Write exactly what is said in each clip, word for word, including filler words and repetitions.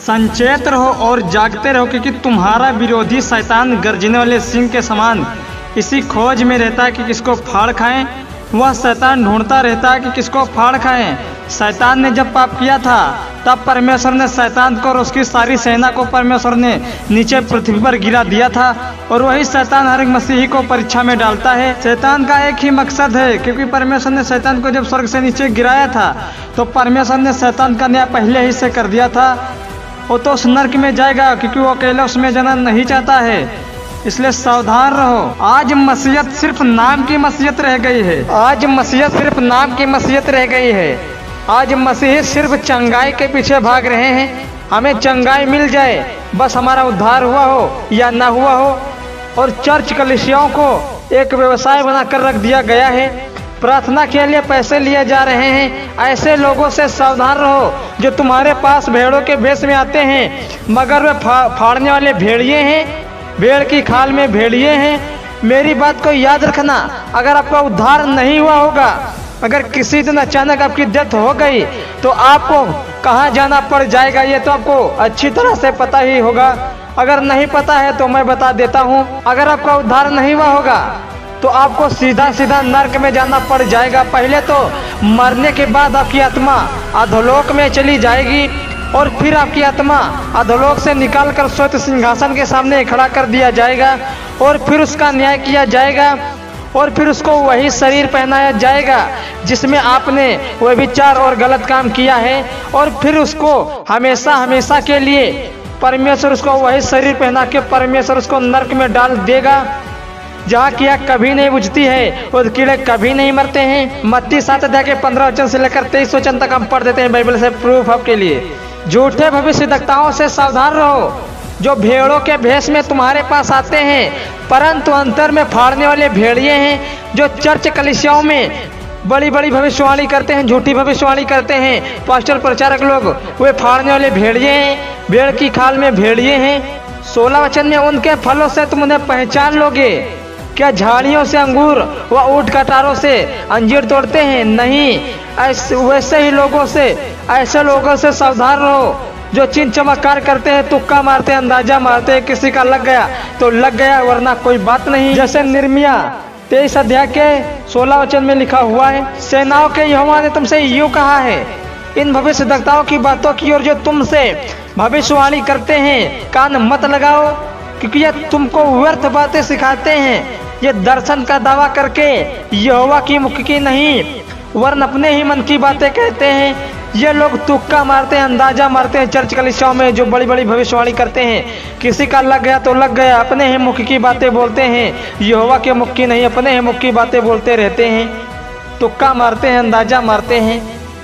संचेत रहो और जागते रहो, क्योंकि तुम्हारा विरोधी शैतान गर्जने वाले सिंह के समान इसी खोज में रहता है कि किसको फाड़ खाएं। वह शैतान ढूंढता रहता है कि किसको फाड़ खाएं। शैतान ने जब पाप किया था तब परमेश्वर ने शैतान को और उसकी सारी सेना को परमेश्वर ने नीचे पृथ्वी पर गिरा दिया था, और वही शैतान हर एक मसीही को परीक्षा में डालता है। शैतान का एक ही मकसद है, क्योंकि परमेश्वर ने शैतान को जब स्वर्ग से नीचे गिराया था तो परमेश्वर ने शैतान का न्याय पहले ही से कर दिया था। वो तो उस नर्क में जाएगा, क्योंकि वो अकेला उसमें जाना नहीं चाहता है। इसलिए सावधान रहो। आज मसीहत सिर्फ नाम की मसीहत रह गई है। आज मसीहत सिर्फ नाम की मसीहत रह गई है। आज मसीही सिर्फ चंगाई के पीछे भाग रहे हैं। हमें चंगाई मिल जाए, बस हमारा उद्धार हुआ हो या ना हुआ हो। और चर्च कलीसियाओं को एक व्यवसाय बनाकर रख दिया गया है। प्रार्थना के लिए पैसे लिए जा रहे हैं। ऐसे लोगों से सावधान रहो जो तुम्हारे पास भेड़ों के भेष में आते हैं, मगर वे फा, फाड़ने वाले भेड़िए हैं, भेड़ की खाल में भेड़िए हैं। मेरी बात को याद रखना, अगर आपका उद्धार नहीं हुआ होगा, अगर किसी दिन अचानक आपकी डेथ हो गई तो आपको कहाँ जाना पड़ जाएगा ये तो आपको अच्छी तरह से पता ही होगा। अगर नहीं पता है तो मैं बता देता हूँ, अगर आपका उद्धार नहीं हुआ होगा तो आपको सीधा सीधा नर्क में जाना पड़ जाएगा। पहले तो मरने के बाद आपकी आत्मा अधोलोक में चली जाएगी, और फिर आपकी आत्मा अधोलोक से निकालकर स्वयं सिंहासन के सामने खड़ा कर दिया जाएगा, और फिर उसका न्याय किया जाएगा, और फिर उसको वही शरीर पहनाया जाएगा जिसमें आपने वह विचार और गलत काम किया है, और फिर उसको हमेशा हमेशा के लिए परमेश्वर उसको वही शरीर पहना के परमेश्वर उसको नर्क में डाल देगा, जहाँ की आग कभी नहीं बुझती है और कीड़े कभी नहीं मरते हैं। मत्ती सात अध्याय के पंद्रह वचन से लेकर तेईस वचन तक हम पढ़ देते हैं बाइबल से प्रूफ आपके लिए। झूठे भविष्यद्वक्ताओं से सावधान रहो, जो भेड़ों के भेष में तुम्हारे पास आते हैं परंतु अंतर में फाड़ने वाले भेड़िए हैं। जो चर्च कलीसियाओं में बड़ी बड़ी भविष्यवाणी करते हैं, झूठी भविष्यवाणी करते हैं, पास्टर प्रचारक लोग, वे फाड़ने वाले भेड़िए हैं, भेड़ की खाल में भेड़िए हैं। सोलह वचन में उनके फलों से तुम उन्हें पहचान लोगे। क्या झाड़ियों से अंगूर व ऊंट कटारों से अंजीर तोड़ते हैं? नहीं, ऐसे वैसे ही लोगों से ऐसे लोगों से सावधान रहो जो चिन्ह चमत्कार करते हैं, तुक्का मारते हैं, अंदाजा मारते हैं, किसी का लग गया तो लग गया वरना कोई बात नहीं। जैसे निर्मिया तेईस अध्याय के सोलह वचन में लिखा हुआ है, सेनाओं के यहोवा ने तुमसे यूं कहा है, इन भविष्यद्वक्ताओं की बातों की ओर जो तुमसे भविष्यवाणी करते हैं कान मत लगाओ, क्योंकि ये तुमको व्यर्थ बातें सिखाते हैं। ये दर्शन का दावा करके यहोवा की मुख की नहीं वरन अपने ही मन की बातें कहते हैं। ये लोग तुक्का मारते हैं, अंदाजा मारते हैं चर्च कलीसियाओं में, जो बड़ी बड़ी भविष्यवाणी करते हैं। किसी का लग गया तो लग गया, अपने ही मुख की बातें बोलते हैं, यहोवा के मुख की नहीं, अपने ही मुख की बातें बोलते रहते हैं, तुक्का मारते हैं, अंदाजा मारते हैं।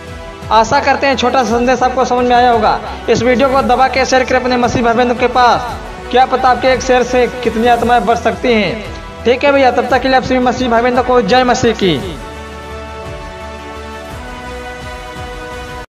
आशा करते हैं छोटा संदेश आपको समझ में आया होगा। इस वीडियो को दबा के शेयर करें अपने मसीह भाई बहनों के पास। क्या पता आपके एक शेयर से कितनी आत्माएं बच सकती हैं। ठीक है भैया, तब तक के लिए आप सभी मसीह भाई बहनों को जय मसीह की।